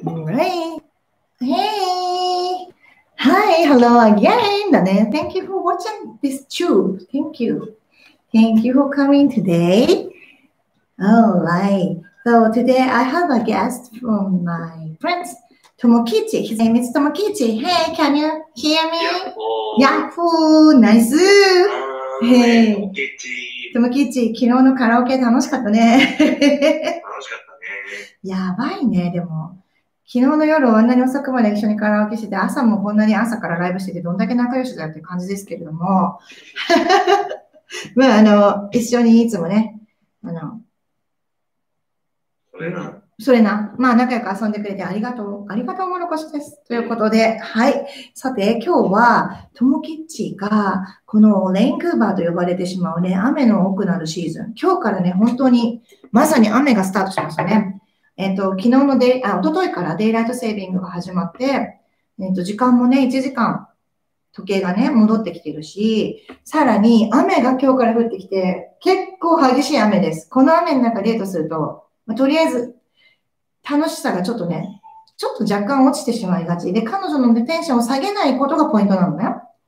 Right. Hey. Hi. Hello again. Thank you for watching this tube. Thank you. Thank you for coming today. All right. So today I have a guest from my friends, Tomokichi. His name is Tomokichi. Hey, can you hear me? Yahoo! Nice. Hey. Tomokichi,昨日のカラオケ楽しかったね。 楽しかったね。 やばいね、でも。昨日の夜あんなに遅くまで一緒にカラオケしてて、朝もこんなに朝からライブしてて、どんだけ仲良しだよって感じですけれども。まあ、一緒にいつもね、それな。まあ、仲良く遊んでくれてありがとう。ありがとうもろこしです。ということで、はい。さて、今日は、トモキッチが、このレインクーバーと呼ばれてしまうね、雨の多くなるシーズン。今日からね、本当に、まさに雨がスタートしましたね。昨日の一昨日からデイライトセービングが始まって、時間もね、1時間、時計がね、戻ってきてるし、さらに雨が今日から降ってきて、結構激しい雨です。この雨の中デートすると、とりあえず、楽しさがちょっとね、ちょっと若干落ちてしまいがちで、彼女のテンションを下げないことがポイントなのね。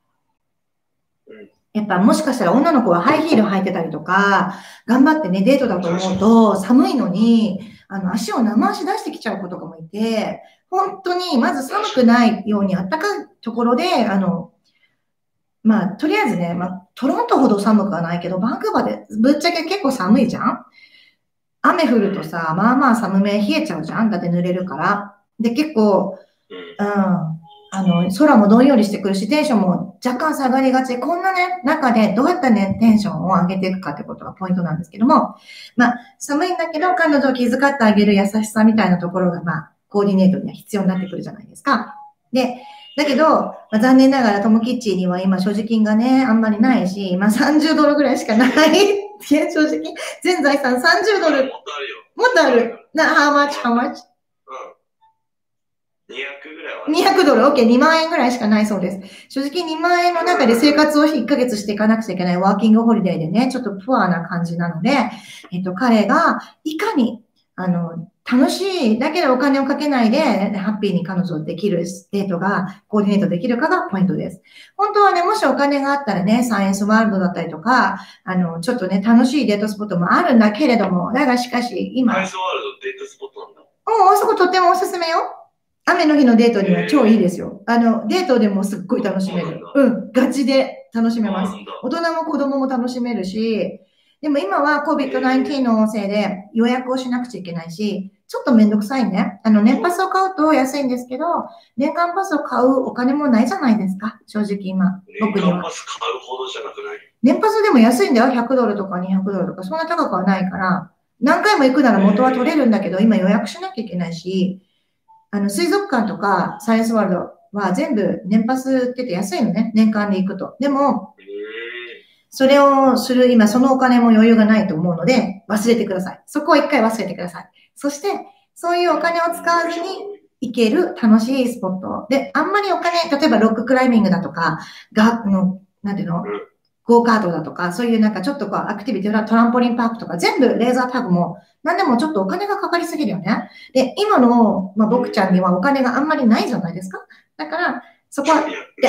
やっぱもしかしたら女の子はハイヒール履いてたりとか、頑張ってね、デートだと思うと寒いのに、足を生足出してきちゃう子とかもいて、本当にまず寒くないように暖かいところで、まあ、とりあえずね、トロントほど寒くはないけど、バンクーバーでぶっちゃけ結構寒いじゃん。雨降るとさ、まあまあ寒め冷えちゃうじゃん。だって濡れるから。で、結構、空もどんよりしてくるし、テンションも若干下がりがち。こんなね、中でどうやってね、テンションを上げていくかってことがポイントなんですけども、まあ、寒いんだけど、彼女を気遣ってあげる優しさみたいなところが、まあ、コーディネートには必要になってくるじゃないですか。で、だけど、残念ながらトモキッチには今所持金がね、あんまりないし、30ドルぐらいしかない。いや、正直、全財産30ドル。もっとある。how much? 200ぐらいは 200ドル、OK、2万円ぐらいしかないそうです。正直2万円の中で生活を1ヶ月していかなくちゃいけないワーキングホリデーでね、ちょっとプアな感じなので、彼がいかに、楽しい、だけどお金をかけないで、ハッピーに彼女できるデートがコーディネートできるかがポイントです。本当はね、もしお金があったらね、サイエンスワールドだったりとか、ちょっとね、楽しいデートスポットもあるんだけれども、だがしかし、今。 サイエンスワールドデートスポットなんだ。 そことってもおすすめよ。雨の日のデートには超いいですよ。デートでもすっごい楽しめる。ガチで楽しめます。大人も子供も楽しめるし、でも今は COVID-19 のせいで予約をしなくちゃいけないし、ちょっとめんどくさいね。年パスを買うと安いんですけど、年間パスを買うお金もないじゃないですか。正直今、僕には。 年間パス買うほどじゃなくない？ 年パスでも安いんだよ。100ドルとか200ドルとか。そんな高くはないから、何回も行くなら元は取れるんだけど、今予約しなきゃいけないし、水族館とかサイエンスワールドは全部年パスってて安いのね。年間で行くと。でも、それをする今そのお金も余裕がないと思うので忘れてください。そこは一回忘れてください。そして、そういうお金を使わずに行ける楽しいスポット。で、あんまりお金、例えばロッククライミングだとか、なんていうのゴーカートだとか、そういうなんかちょっとこうアクティビティ、トランポリンパークとか、全部レーザータグも、何でもちょっとお金がかかりすぎるよね。で、今の、僕ちゃんにはお金があんまりないじゃないですか。だから、そこは、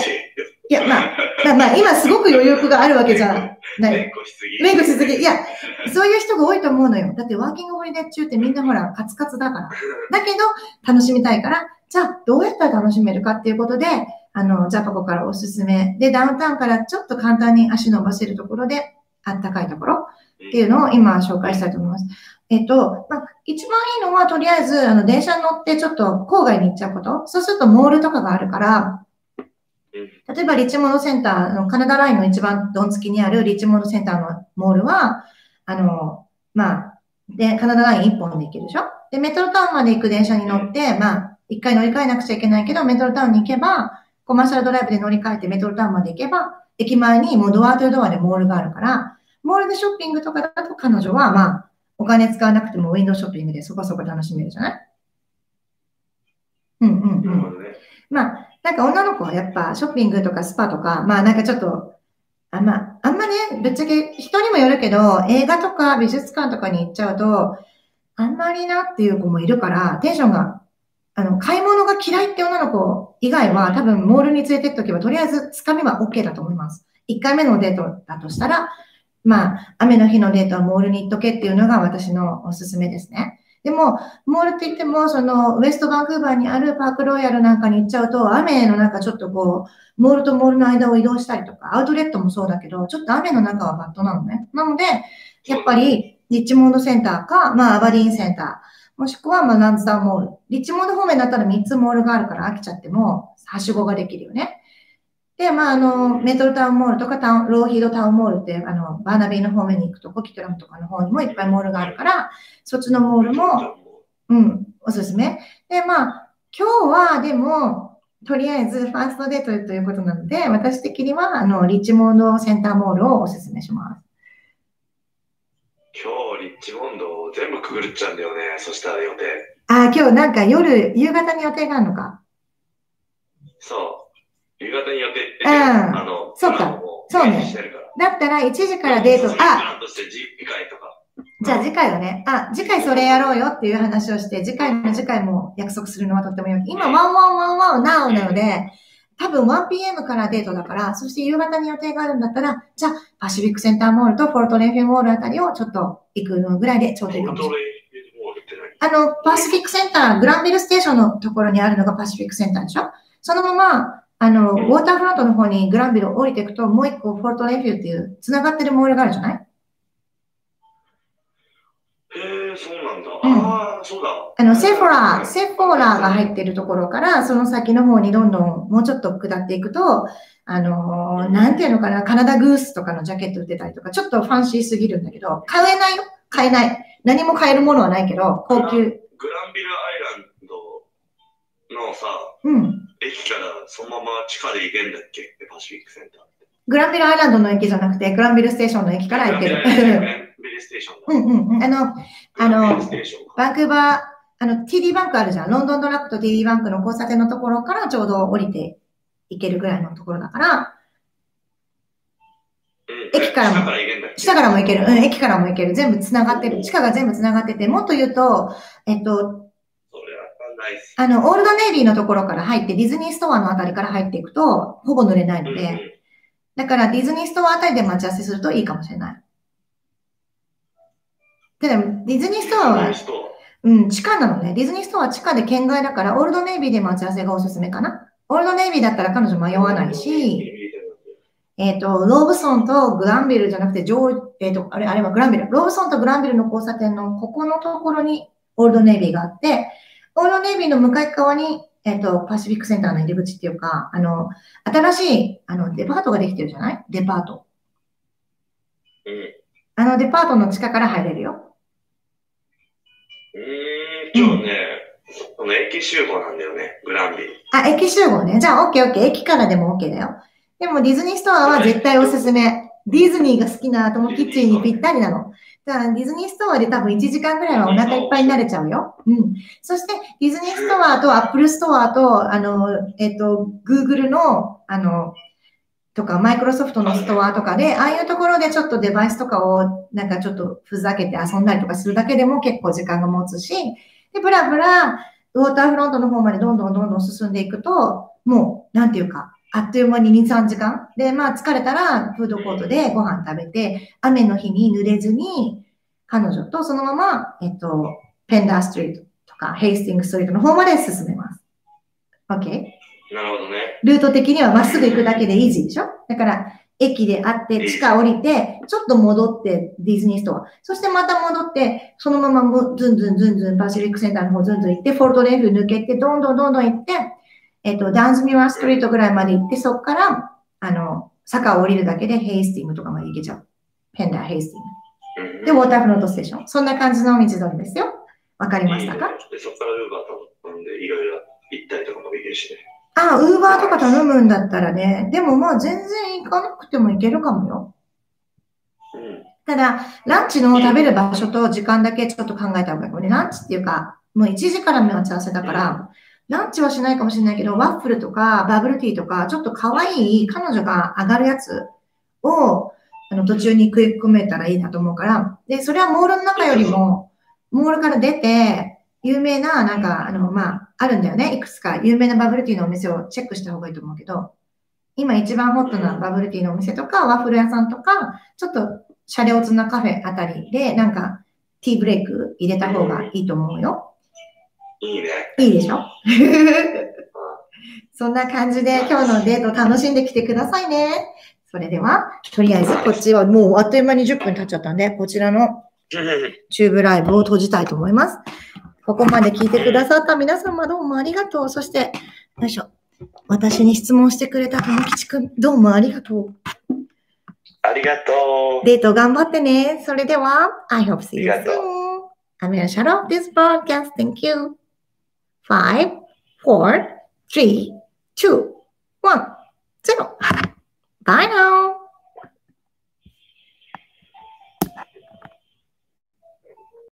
今すごく余裕があるわけじゃない。メイクしすぎ。いや、そういう人が多いと思うのよ。だってワーキングホリデー中ってみんなほら、カツカツだから。だけど、楽しみたいから、じゃあ、どうやったら楽しめるかっていうことで、ジャパコからおすすめ。で、ダウンタウンからちょっと簡単に足伸ばせるところで、あったかいところっていうのを今紹介したいと思います。一番いいのは、とりあえず、電車に乗ってちょっと郊外に行っちゃうこと。そうすると、モールとかがあるから、例えば、リッチモンドセンターのカナダラインの一番どんつきにあるリッチモンドセンターのモールは、で、カナダライン1本で行けるでしょ。で、メトロタウンまで行く電車に乗って、一回乗り換えなくちゃいけないけど、メトロタウンに行けば、コマーシャルドライブで乗り換えてメトロタウンまで行けば、駅前にもうドアとドアでモールがあるから、モールでショッピングとかだと彼女は、お金使わなくてもウィンドウショッピングでそこそこ楽しめるじゃない？なんか女の子はやっぱショッピングとかスパとか、なんかちょっと、あんまね、ぶっちゃけ人にもよるけど、映画とか美術館とかに行っちゃうと、あんまりなっていう子もいるから、テンションが、 買い物が嫌いって女の子以外は多分モールに連れてっておけば、とりあえずつかみは OK だと思います。1回目のデートだとしたら、まあ、雨の日のデートはモールに行っとけっていうのが私のおすすめですね。でも、モールって言っても、ウエストバンクーバーにあるパークロイヤルなんかに行っちゃうと、雨の中ちょっとモールとモールの間を移動したりとか、アウトレットもそうだけど、ちょっと雨の中はバッドなのね。なので、やっぱり、リッチモンドセンターか、まあ、アバディーンセンター、もしくは、まあ、ランズダウンモール。リッチモンド方面だったら3つモールがあるから飽きちゃっても、はしごができるよね。で、まあ、メトロタウンモールとかローヒードタウンモールって、バーナビーの方面に行くと、コキトラムとかの方にもいっぱいモールがあるから、そっちのモールも、おすすめ。で、まあ、今日はでも、とりあえずファーストデートということなので、私的には、リッチモンドセンターモールをおすすめします。 今日、リッチモンドを全部くぐるっちゃうんだよね。そしたら予定。 今日なんか夕方に予定があるのか。 そう。夕方に予定って、 そうか。そうね。だったら1時からデート、じゃあ次回はね、次回それやろうよっていう話をして、次回も約束するのはとってもいい。今、ワンナウなので、多分 1pm からデートだから、そして夕方に予定があるんだったら、じゃあパシフィックセンターモールとフォルトレンフィモールあたりをちょっと行くのぐらいでちょうどいいかもしれない。パシフィックセンター、グランビルステーションのところにあるのがパシフィックセンターでしょ。そのまま、ウォーターフロントの方にグランビルを降りていくと、もう一個フォルトレンフィっていう繋がってるモールがあるじゃない？ そうなんだ。そうだ。 セフォラーが入ってるところから、その先の方にどんどんもうちょっと下っていくと、なんていうのかな、カナダグースとかのジャケット売ってたりとか、ちょっとファンシーすぎるんだけど、買えないよ。買えない。何も買えるものはないけど、高級。 グランビルアイランドのさ、駅からそのまま地下で行けんだっけ？パシフィックセンター。 グランビルアイランドの駅じゃなくて、グランビルステーションの駅から行ける。 グランビルステーションだ。 バンクーバー、TD バンクあるじゃん。ロンドンドラッグと TD バンクの交差点のところからちょうど降りて行けるぐらいのところだから、駅からも、下からも行ける。駅からも行ける。全部繋がってる。地下が全部繋がってて、もっと言うと、オールドネイビーのところから入って、ディズニーストアのあたりから入っていくと、ほぼ濡れないので、だからディズニーストアあたりで待ち合わせするといいかもしれない。でも、ディズニーストアは、地下なのね。ディズニーストアは地下で圏外だから、オールドネイビーで待ち合わせがおすすめかな。オールドネイビーだったら彼女迷わないし、ローブソンとグランビルじゃなくて、あれはグランビル。ローブソンとグランビルの交差点のここのところにオールドネイビーがあって、オールドネイビーの向かい側に、パシフィックセンターの入り口っていうか、新しい、デパートができてるじゃない？デパート。デパートの地下から入れるよ。 今日ね、この駅集合なんだよね、グランビル。 駅集合ね。じゃあ、OK。駅からでも OK だよ。でも、ディズニーストアは絶対おすすめ。ディズニーが好きな後もキッチンにぴったりなの。だから、ディズニーストアで多分1時間ぐらいはお腹いっぱいになれちゃうよ。そして、ディズニーストアとアップルストアと、Google の、とか、マイクロソフトのストアとかで、ああいうところでちょっとデバイスとかを、なんかちょっとふざけて遊んだりとかするだけでも結構時間が持つし、で、ブラブラ、ウォーターフロントの方までどんどん進んでいくと、もう、なんていうか、あっという間に2、3時間。で、まあ疲れたらフードコートでご飯食べて、雨の日に濡れずに、彼女とそのまま、ペンダーストリートとか、ヘイスティングストリートの方まで進めます。OK？ なるほどね。 ルート的にはまっすぐ行くだけでイージーでしょ？だから、駅で会って、地下降りて、ちょっと戻ってディズニーストア。そしてまた戻って、そのままずんずんパシフィックセンターの方ずんずん行って、フォルトレンフ抜けて、どんどん行って、ダンスミュアストリートぐらいまで行って、そこから、坂を降りるだけでヘイスティングとかまで行けちゃう。ペンダーヘイスティング。で、ウォーターフロントステーション。そんな感じの道のりですよ。わかりましたか？ で、そこからウーバー頼んで、いろいろ行ったりとかもできるしね。 ウーバーとか頼むんだったらね、でもまあ全然行かなくても行けるかもよ。ただ、ランチの食べる場所と時間だけちょっと考えた方がいい。これランチっていうか、もう1時から待ち合わせだから、ランチはしないかもしれないけど、ワッフルとかバブルティーとか、ちょっと可愛い彼女が上がるやつを、途中に食い込めたらいいなと思うから、で、それはモールの中よりも、モールから出て、 有名な、なんか、あるんだよね。いくつか有名なバブルティーのお店をチェックした方がいいと思うけど、今一番ホットなバブルティーのお店とか、ワッフル屋さんとか、ちょっとシャレオツなカフェあたりで、なんか、ティーブレイク入れた方がいいと思うよ。 いいね。 いいでしょそんな感じで今日のデート楽しんできてくださいね。それでは、とりあえずこっちはもうあっという間に10分経っちゃったんで、こちらのチューブライブを閉じたいと思います。ここまで聞いてくださった皆様どうもありがとう。そして、よいしょ。私に質問してくれたともきちくん、どうもありがとう。 ありがとう。 デート頑張ってね。それでは、I hope see you soon. I'm gonna shut off this broadcast. Thank you. 5, 4, 3, 2, 1, 0. Bye now.